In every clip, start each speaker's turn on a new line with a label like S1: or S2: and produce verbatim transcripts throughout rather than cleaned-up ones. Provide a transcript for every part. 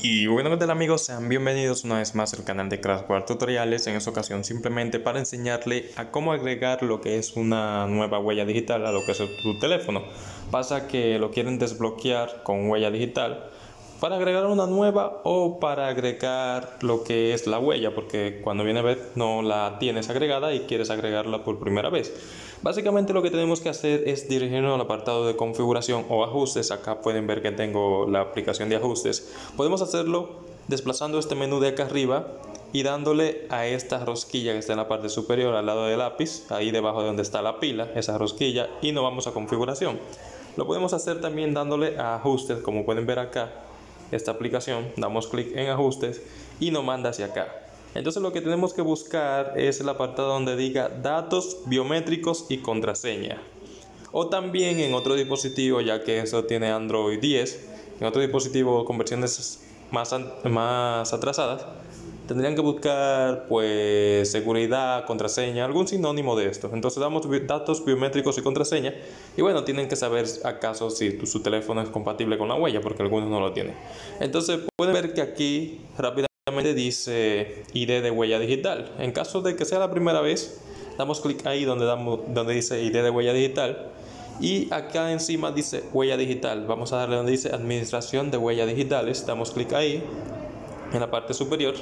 S1: Y bueno, ¿qué tal amigos? Sean bienvenidos una vez más al canal de CrashWars Tutoriales. En esta ocasión simplemente para enseñarle a cómo agregar lo que es una nueva huella digital a lo que es tu teléfono. Pasa que lo quieren desbloquear con huella digital para agregar una nueva o para agregar lo que es la huella, porque cuando viene a ver no la tienes agregada y quieres agregarla por primera vez. Básicamente lo que tenemos que hacer es dirigirnos al apartado de configuración o ajustes. Acá pueden ver que tengo la aplicación de ajustes. Podemos hacerlo desplazando este menú de acá arriba y dándole a esta rosquilla que está en la parte superior al lado del lápiz, ahí debajo de donde está la pila, esa rosquilla, y nos vamos a configuración. Lo podemos hacer también dándole a ajustes, como pueden ver acá. Esta aplicación, damos clic en ajustes y nos manda hacia acá. Entonces lo que tenemos que buscar es el apartado donde diga datos biométricos y contraseña, o también en otro dispositivo, ya que eso tiene Android diez, en otro dispositivo con versiones más, más atrasadas tendrían que buscar pues seguridad, contraseña, algún sinónimo de esto. Entonces damos datos biométricos y contraseña, y bueno, tienen que saber acaso si tu, su teléfono es compatible con la huella, porque algunos no lo tienen. Entonces pueden ver que aquí rápidamente dice I D de huella digital. En caso de que sea la primera vez, damos clic ahí donde, damos, donde dice I D de huella digital, y acá encima dice huella digital. Vamos a darle donde dice administración de huellas digitales, damos clic ahí en la parte superior.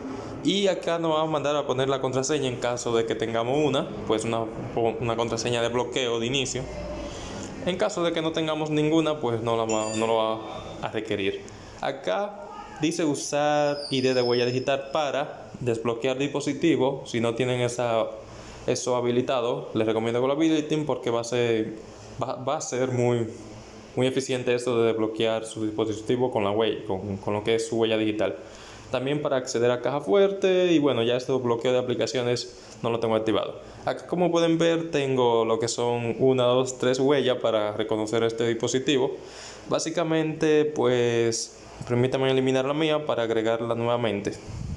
S1: Y acá nos va a mandar a poner la contraseña en caso de que tengamos una, pues una, una contraseña de bloqueo de inicio. En caso de que no tengamos ninguna, pues no, la, no lo va a requerir. Acá dice usar I D de huella digital para desbloquear dispositivos. Si no tienen esa, eso habilitado, les recomiendo que lo habiliten, porque va a ser, va, va a ser muy, muy eficiente esto de desbloquear su dispositivo con, la huella, con, con lo que es su huella digital. También para acceder a caja fuerte, y bueno, ya este bloqueo de aplicaciones no lo tengo activado. Acá, como pueden ver, tengo lo que son una, dos, tres huellas para reconocer este dispositivo. Básicamente, pues permítanme eliminar la mía para agregarla nuevamente.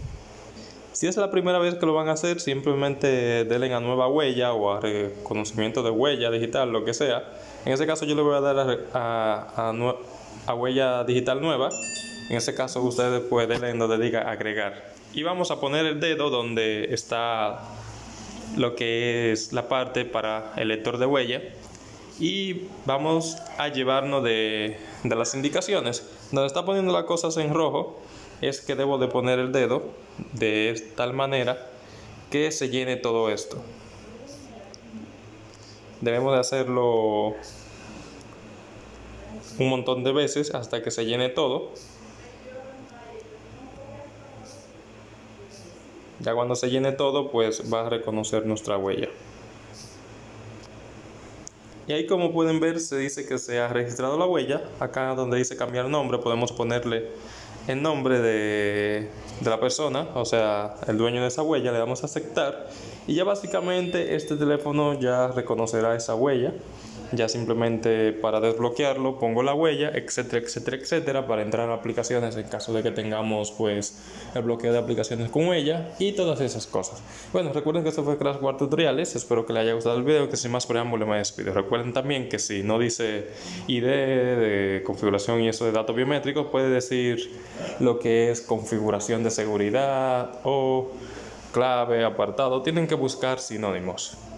S1: Si es la primera vez que lo van a hacer, simplemente denle a nueva huella o a reconocimiento de huella digital, lo que sea. En ese caso yo le voy a dar a, a, a, a huella digital nueva. En ese caso ustedes pueden darle en donde diga agregar, y vamos a poner el dedo donde está lo que es la parte para el lector de huella, y vamos a llevarnos de, de las indicaciones. Donde está poniendo las cosas en rojo es que debo de poner el dedo de tal manera que se llene todo esto. Debemos de hacerlo un montón de veces hasta que se llene todo. Ya cuando se llene todo, pues va a reconocer nuestra huella. Y ahí, como pueden ver, se dice que se ha registrado la huella. Acá donde dice cambiar nombre, podemos ponerle el nombre de, de la persona, o sea, el dueño de esa huella. Le damos a aceptar y ya básicamente este teléfono ya reconocerá esa huella. Ya simplemente para desbloquearlo pongo la huella, etcétera, etcétera, etcétera, para entrar a aplicaciones en caso de que tengamos pues el bloqueo de aplicaciones con huella y todas esas cosas. Bueno, recuerden que esto fue CrashWars Tutoriales. Espero que les haya gustado el video, que sin más preámbulo me despido. Recuerden también que si no dice I D de configuración y eso de datos biométricos, puede decir lo que es configuración de seguridad o clave, apartado. Tienen que buscar sinónimos.